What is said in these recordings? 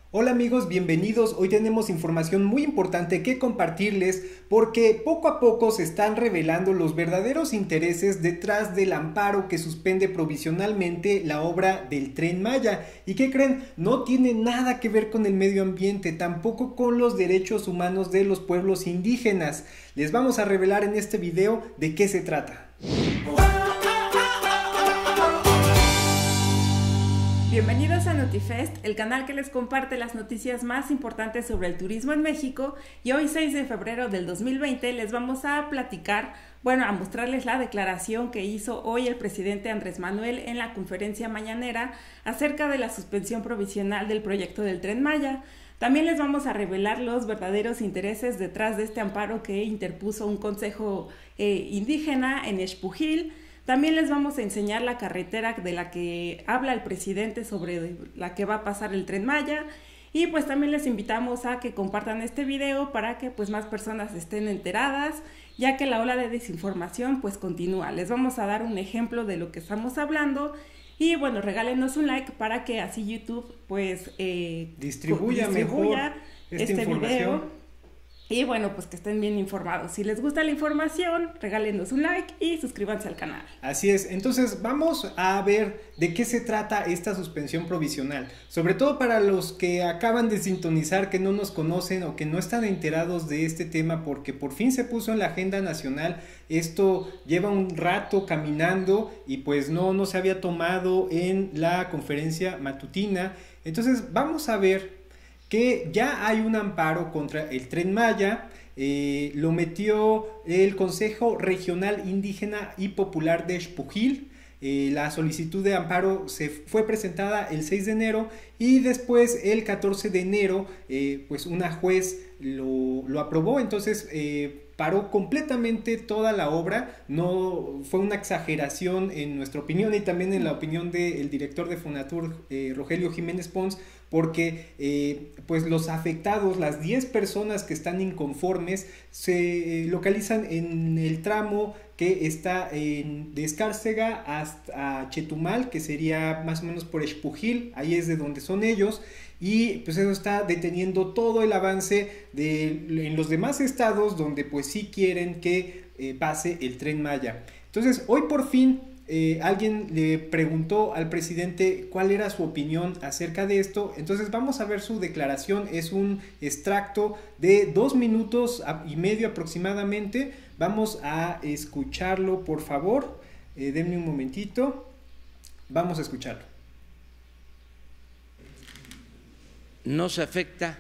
Hola amigos, bienvenidos. Hoy tenemos información muy importante que compartirles porque poco a poco se están revelando los verdaderos intereses detrás del amparo que suspende provisionalmente la obra del Tren Maya. ¿Y qué creen? No tiene nada que ver con el medio ambiente, tampoco con los derechos humanos de los pueblos indígenas. Les vamos a revelar en este video de qué se trata. Bienvenidos a Notifest, el canal que les comparte las noticias más importantes sobre el turismo en México, y hoy 6 de febrero del 2020 les vamos a platicar, a mostrarles la declaración que hizo hoy el presidente Andrés Manuel en la conferencia mañanera acerca de la suspensión provisional del proyecto del Tren Maya. También les vamos a revelar los verdaderos intereses detrás de este amparo que interpuso un consejo indígena en Xpujil. También les vamos a enseñar la carretera de la que habla el presidente, sobre la que va a pasar el Tren Maya, y pues también les invitamos a que compartan este video para que pues más personas estén enteradas, ya que la ola de desinformación pues continúa. Les vamos a dar un ejemplo de lo que estamos hablando y bueno, regálenos un like para que así YouTube pues distribuya mejor esta este información. video. Y bueno, pues que estén bien informados. Si les gusta la información, regálenos un like y suscríbanse al canal. Así es, entonces vamos a ver de qué se trata esta suspensión provisional, sobre todo para los que acaban de sintonizar, que no nos conocen o que no están enterados de este tema, porque por fin se puso en la agenda nacional. Esto lleva un rato caminando y pues no se había tomado en la conferencia matutina. Entonces vamos a ver que ya hay un amparo contra el Tren Maya. Lo metió el Consejo Regional Indígena y Popular de Xpujil. La solicitud de amparo se fue presentada el 6 de enero y después el 14 de enero pues una juez lo aprobó. Entonces paró completamente toda la obra. No fue una exageración en nuestra opinión y también en la opinión del director de Fonatur, Rogelio Jiménez Pons, porque pues los afectados, las 10 personas que están inconformes, se localizan en el tramo que está de Escárcega hasta Chetumal, que sería más o menos por Xpujil. Ahí es de donde son ellos, y pues eso está deteniendo todo el avance en los demás estados donde pues sí quieren que pase el Tren Maya. Entonces hoy por fin alguien le preguntó al presidente cuál era su opinión acerca de esto. Entonces vamos a ver su declaración. Es un extracto de 2 minutos y medio aproximadamente. Vamos a escucharlo, por favor. Denme un momentito. Vamos a escucharlo. No se afecta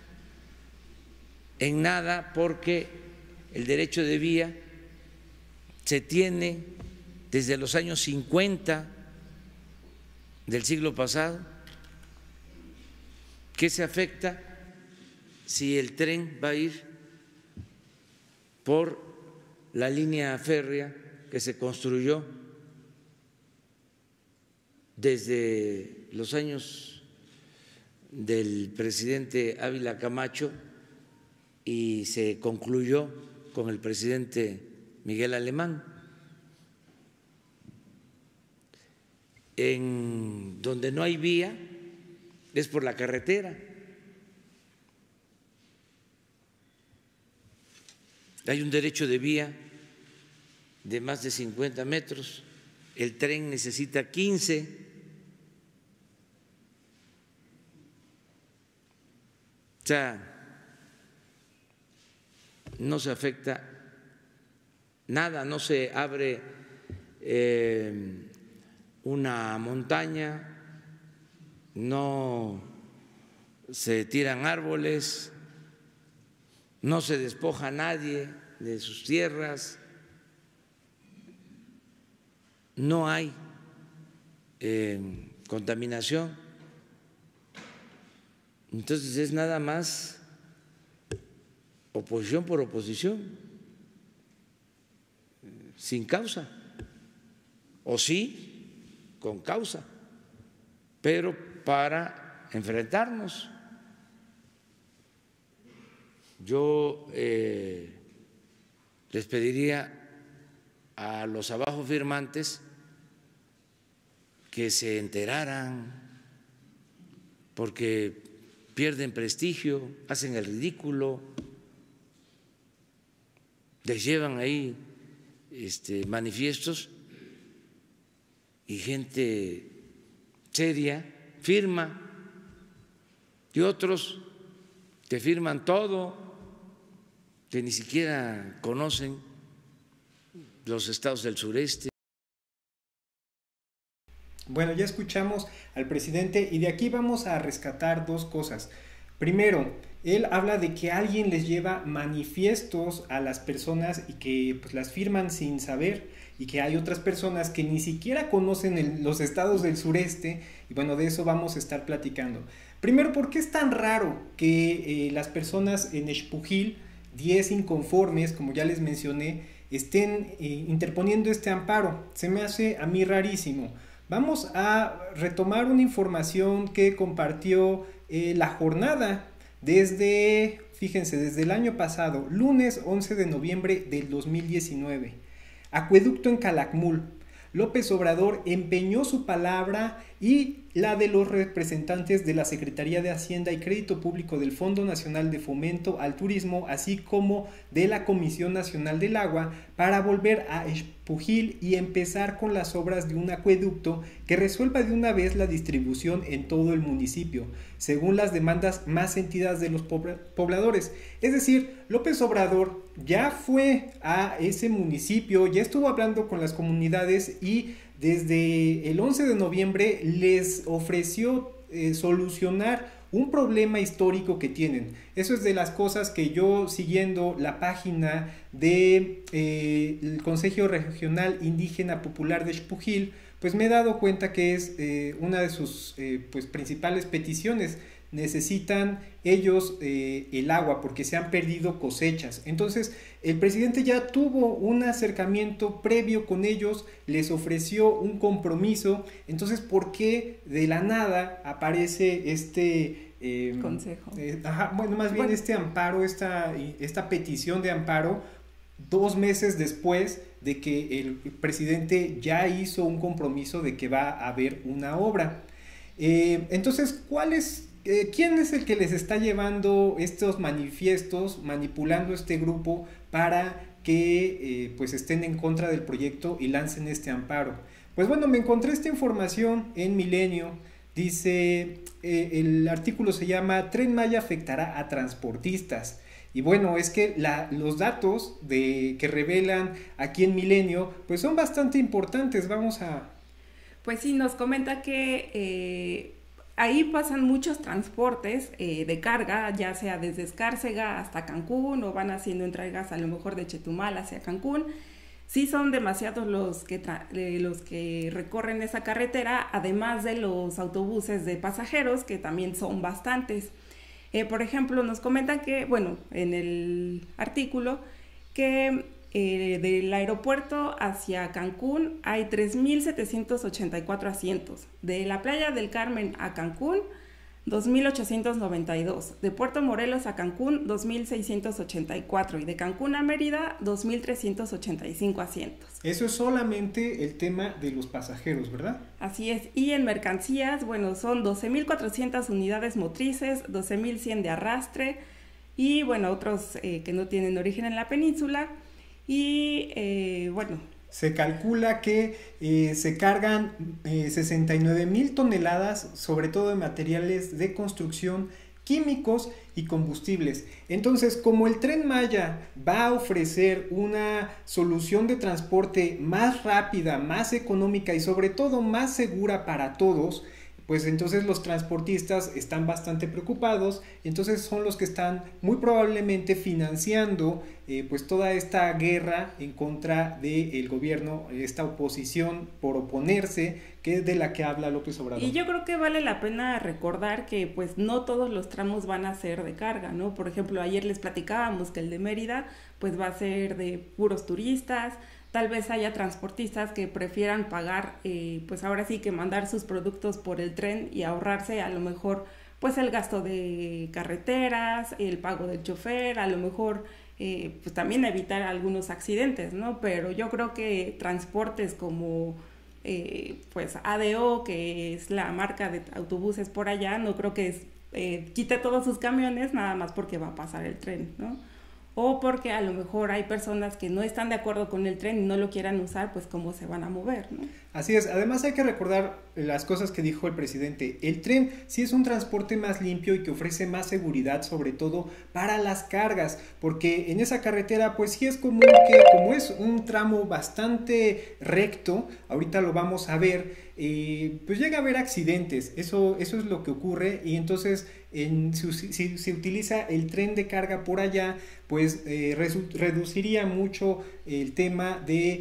en nada porque el derecho de vía se tiene desde los años 50 del siglo pasado. ¿Qué se afecta si el tren va a ir por la línea férrea que se construyó desde los años del presidente Ávila Camacho y se concluyó con el presidente Miguel Alemán? En donde no hay vía es por la carretera. Hay un derecho de vía de más de 50 metros, el tren necesita 15. O sea, no se afecta nada, no se abre una montaña, no se tiran árboles, no se despoja a nadie de sus tierras, no hay contaminación. Entonces es nada más oposición por oposición, sin causa, o sí, con causa, pero para enfrentarnos. Yo les pediría a los abajo firmantes que se enteraran, porque pierden prestigio, hacen el ridículo, les llevan ahí manifiestos y gente seria firma, y otros que firman todo, que ni siquiera conocen los estados del sureste. Bueno, ya escuchamos al presidente y de aquí vamos a rescatar dos cosas. Primero, él habla de que alguien les lleva manifiestos a las personas y que pues, las firman sin saber, y que hay otras personas que ni siquiera conocen los estados del sureste, y bueno, de eso vamos a estar platicando. Primero, ¿por qué es tan raro que las personas en Xpujil, 10 inconformes, como ya les mencioné, estén interponiendo este amparo? Se me hace a mí rarísimo. Vamos a retomar una información que compartió La Jornada fíjense, desde el año pasado, lunes 11 de noviembre del 2019. Acueducto en Calakmul. López Obrador empeñó su palabra y la de los representantes de la Secretaría de Hacienda y Crédito Público del Fondo Nacional de Fomento al Turismo, así como de la Comisión Nacional del Agua, para volver a Xpujil y empezar con las obras de un acueducto que resuelva de una vez la distribución en todo el municipio, según las demandas más sentidas de los pobladores. Es decir, López Obrador ya fue a ese municipio, ya estuvo hablando con las comunidades y desde el 11 de noviembre les ofreció solucionar un problema histórico que tienen. Eso es de las cosas que yo, siguiendo la página del Consejo Regional Indígena Popular de Xpujil, pues me he dado cuenta que es una de sus pues principales peticiones. Necesitan ellos el agua porque se han perdido cosechas. Entonces el presidente ya tuvo un acercamiento previo con ellos, les ofreció un compromiso. Entonces, ¿por qué de la nada aparece este consejo? Bien este amparo, esta petición de amparo 2 meses después de que el presidente ya hizo un compromiso de que va a haber una obra? Entonces, ¿quién es el que les está llevando estos manifiestos, manipulando este grupo para que pues estén en contra del proyecto y lancen este amparo? Pues bueno, me encontré esta información en Milenio. Dice, el artículo se llama Tren Maya afectará a transportistas. Y bueno, es que los datos que revelan aquí en Milenio pues son bastante importantes. Vamos a... Pues sí, nos comenta que ahí pasan muchos transportes de carga, ya sea desde Escárcega hasta Cancún, o van haciendo entregas a lo mejor de Chetumal hacia Cancún. Sí son demasiados los que recorren esa carretera, además de los autobuses de pasajeros, que también son bastantes. Por ejemplo, nos comentan que, bueno, en el artículo, que del aeropuerto hacia Cancún hay 3,784 asientos. De la playa del Carmen a Cancún, 2,892. De Puerto Morelos a Cancún, 2,684. Y de Cancún a Mérida, 2,385 asientos. Eso es solamente el tema de los pasajeros, ¿verdad? Así es. Y en mercancías, bueno, son 12,400 unidades motrices, 12,100 de arrastre y, bueno, otros que no tienen origen en la península. Y, bueno... Se calcula que se cargan 69,000 toneladas, sobre todo de materiales de construcción, químicos y combustibles. Entonces, como el Tren Maya va a ofrecer una solución de transporte más rápida, más económica y sobre todo más segura para todos, pues entonces los transportistas están bastante preocupados. Entonces son los que están muy probablemente financiando pues toda esta guerra en contra del gobierno, esta oposición por oponerse, que es de la que habla López Obrador. Y yo creo que vale la pena recordar que pues no todos los tramos van a ser de carga, ¿no? Por ejemplo, ayer les platicábamos que el de Mérida pues va a ser de puros turistas. Tal vez haya transportistas que prefieran pagar, pues ahora sí que mandar sus productos por el tren y ahorrarse a lo mejor pues el gasto de carreteras, el pago del chofer, a lo mejor pues también evitar algunos accidentes, ¿no? Pero yo creo que transportes como pues ADO, que es la marca de autobuses por allá, no creo que quite todos sus camiones nada más porque va a pasar el tren, ¿no? O porque a lo mejor hay personas que no están de acuerdo con el tren y no lo quieran usar, pues cómo se van a mover, ¿no? Así es, además hay que recordar las cosas que dijo el presidente. El tren sí es un transporte más limpio y que ofrece más seguridad, sobre todo para las cargas, porque en esa carretera pues sí es común que, como es un tramo bastante recto, ahorita lo vamos a ver, pues llega a haber accidentes, eso es lo que ocurre, y entonces si se utiliza el tren de carga por allá, pues reduciría mucho el tema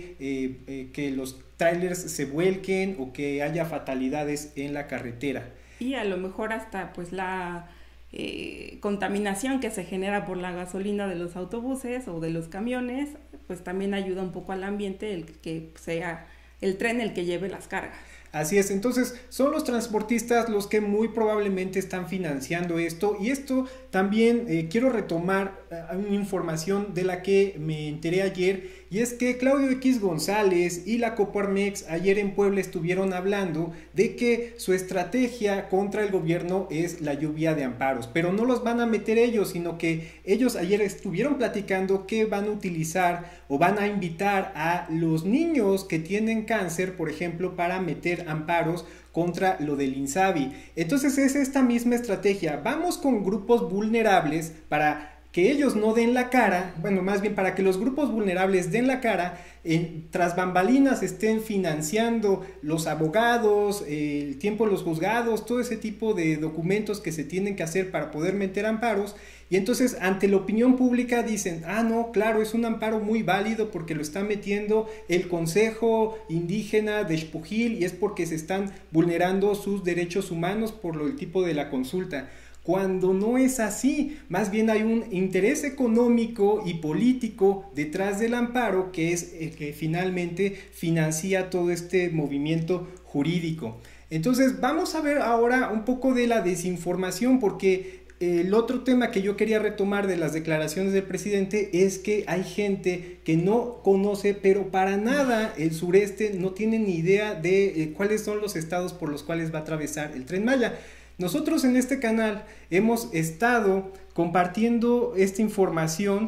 de que los trailers se vuelquen o que haya fatalidades en la carretera. Y a lo mejor hasta pues la contaminación que se genera por la gasolina de los autobuses o de los camiones, pues también ayuda un poco al ambiente el que sea el tren el que lleve las cargas. Así es, entonces son los transportistas los que muy probablemente están financiando esto, y esto también quiero retomar una información de la que me enteré ayer, y es que Claudio X González y la Coparmex ayer en Puebla estuvieron hablando de que su estrategia contra el gobierno es la lluvia de amparos, pero no los van a meter ellos, sino que ellos ayer estuvieron platicando que van a utilizar o van a invitar a los niños que tienen cáncer, por ejemplo, para meter amparos contra lo del INSABI. Entonces es esta misma estrategia, vamos con grupos vulnerables para que ellos no den la cara, bueno, más bien para que los grupos vulnerables den la cara, tras bambalinas estén financiando los abogados, el tiempo de los juzgados, todo ese tipo de documentos que se tienen que hacer para poder meter amparos, y entonces ante la opinión pública dicen, ah no, claro, es un amparo muy válido porque lo está metiendo el Consejo Indígena de Xpujil y es porque se están vulnerando sus derechos humanos por el tipo de la consulta. Cuando no es así, más bien hay un interés económico y político detrás del amparo, que es el que finalmente financia todo este movimiento jurídico. Entonces vamos a ver ahora un poco de la desinformación, porque el otro tema que yo quería retomar de las declaraciones del presidente es que hay gente que no conoce, pero para nada, el sureste, no tiene ni idea de cuáles son los estados por los cuales va a atravesar el Tren Maya. Nosotros en este canal hemos estado compartiendo esta información.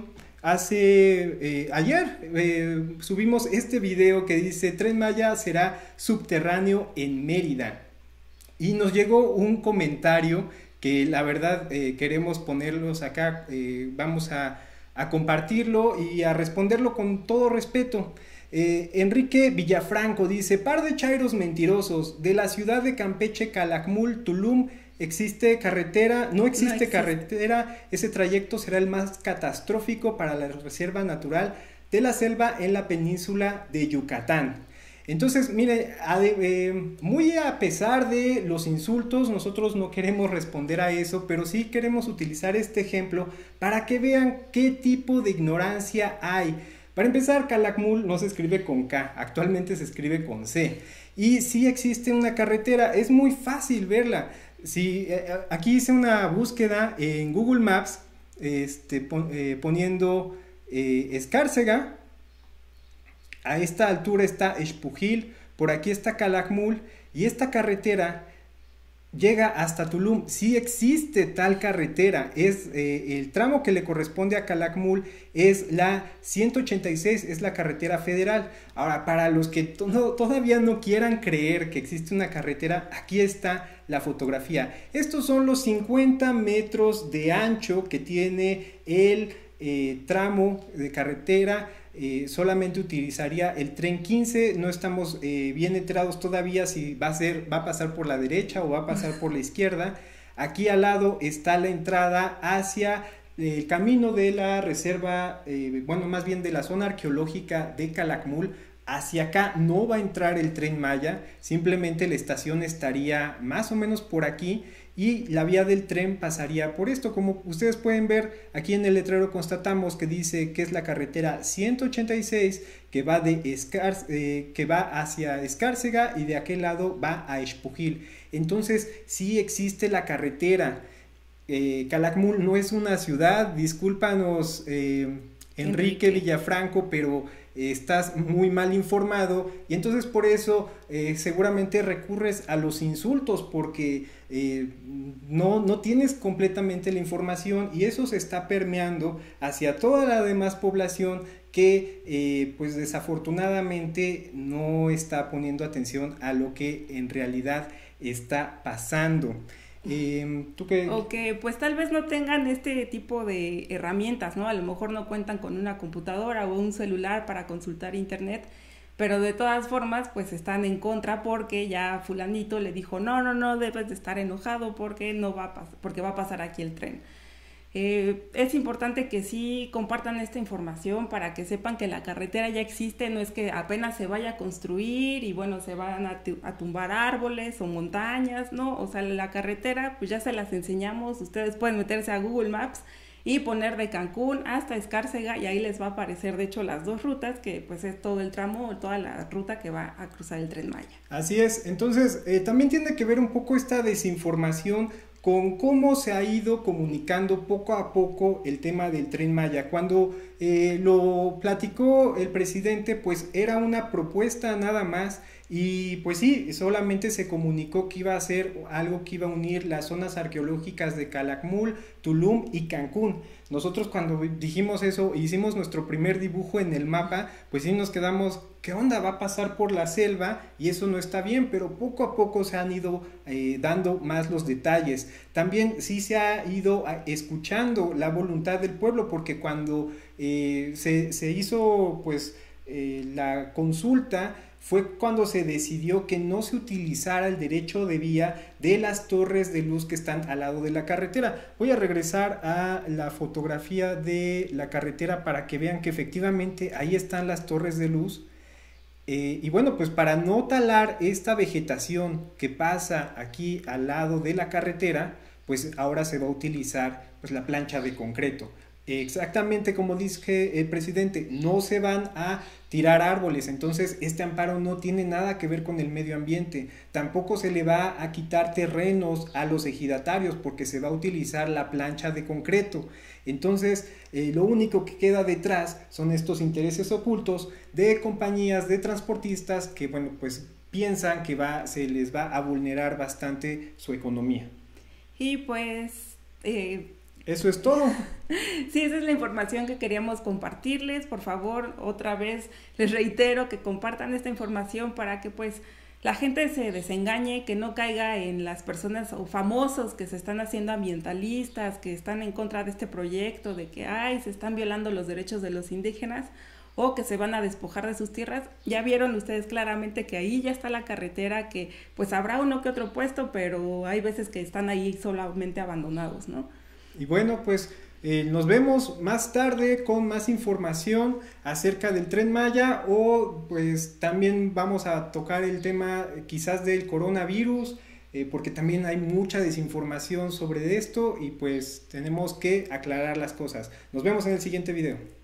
Ayer subimos este video que dice Tren Maya será subterráneo en Mérida, y nos llegó un comentario que la verdad queremos ponerlos acá, vamos a compartirlo y a responderlo con todo respeto. Enrique Villafranco dice: par de chairos mentirosos, de la ciudad de Campeche, Calakmul, Tulum, ¿existe carretera? No existe carretera, ese trayecto será el más catastrófico para la reserva natural de la selva en la península de Yucatán. Entonces, mire, muy a pesar de los insultos, nosotros no queremos responder a eso, pero sí queremos utilizar este ejemplo para que vean qué tipo de ignorancia hay. Para empezar, Calakmul no se escribe con K, actualmente se escribe con C. Y sí existe una carretera, es muy fácil verla. Si, aquí hice una búsqueda en Google Maps, poniendo Escárcega. A esta altura está Xpujil, por aquí está Calakmul, y esta carretera llega hasta Tulum. Sí existe tal carretera, es el tramo que le corresponde a Calakmul es la 186, es la carretera federal. Ahora, para los que todavía no quieran creer que existe una carretera, aquí está la fotografía. Estos son los 50 metros de ancho que tiene el tramo de carretera. Solamente utilizaría el tren 15, no estamos bien enterados todavía si va a pasar por la derecha o va a pasar por la izquierda. Aquí al lado está la entrada hacia el camino de la reserva, bueno, más bien de la zona arqueológica de Calakmul. Hacia acá no va a entrar el Tren Maya, simplemente la estación estaría más o menos por aquí y la vía del tren pasaría por esto. Como ustedes pueden ver, aquí en el letrero constatamos que dice que es la carretera 186 que va, que va hacia Escárcega y de aquel lado va a Xpujil. Entonces sí existe la carretera. Calakmul no es una ciudad, discúlpanos Enrique Villafranco, pero estás muy mal informado y entonces por eso seguramente recurres a los insultos porque no tienes completamente la información y eso se está permeando hacia toda la demás población que pues desafortunadamente no está poniendo atención a lo que en realidad está pasando. ¿Tú qué? O que pues tal vez no tengan este tipo de herramientas, ¿no? A lo mejor no cuentan con una computadora o un celular para consultar internet, pero de todas formas pues están en contra porque ya fulanito le dijo no debes de estar enojado porque porque va a pasar aquí el tren. Es importante que sí compartan esta información para que sepan que la carretera ya existe, no es que apenas se vaya a construir y bueno, se van a tumbar árboles o montañas, ¿no? O sea, la carretera pues ya se las enseñamos, ustedes pueden meterse a Google Maps y poner de Cancún hasta Escárcega y ahí les va a aparecer de hecho las dos rutas, que pues es todo el tramo, toda la ruta que va a cruzar el Tren Maya. Así es, entonces también tiene que ver un poco esta desinformación con cómo se ha ido comunicando poco a poco el tema del Tren Maya. Cuando lo platicó el presidente, pues era una propuesta nada más y pues sí, solamente se comunicó que iba a ser algo que iba a unir las zonas arqueológicas de Calakmul, Tulum y Cancún. Nosotros cuando dijimos eso, hicimos nuestro primer dibujo en el mapa, pues sí nos quedamos, ¿qué onda? Va a pasar por la selva y eso no está bien, pero poco a poco se han ido dando más los detalles. También sí se ha ido escuchando la voluntad del pueblo, porque cuando se hizo pues la consulta, fue cuando se decidió que no se utilizara el derecho de vía de las torres de luz que están al lado de la carretera. Voy a regresar a la fotografía de la carretera para que vean que efectivamente ahí están las torres de luz. Y bueno, pues para no talar esta vegetación que pasa aquí al lado de la carretera, pues ahora se va a utilizar pues la plancha de concreto. Exactamente como dice el presidente, no se van a tirar árboles, entonces este amparo no tiene nada que ver con el medio ambiente, tampoco se le va a quitar terrenos a los ejidatarios porque se va a utilizar la plancha de concreto. Entonces lo único que queda detrás son estos intereses ocultos de compañías de transportistas que bueno, pues piensan que se les va a vulnerar bastante su economía. Y pues eso es todo. Sí, esa es la información que queríamos compartirles. Por favor, otra vez les reitero que compartan esta información para que pues la gente se desengañe, que no caiga en las personas o famosos que se están haciendo ambientalistas, que están en contra de este proyecto, de que se están violando los derechos de los indígenas o que se van a despojar de sus tierras. Ya vieron ustedes claramente que ahí ya está la carretera, que pues habrá uno que otro puesto, pero hay veces que están ahí solamente abandonados, ¿no? Y bueno, pues nos vemos más tarde con más información acerca del Tren Maya, o pues también vamos a tocar el tema quizás del coronavirus, porque también hay mucha desinformación sobre esto y pues tenemos que aclarar las cosas. Nos vemos en el siguiente video.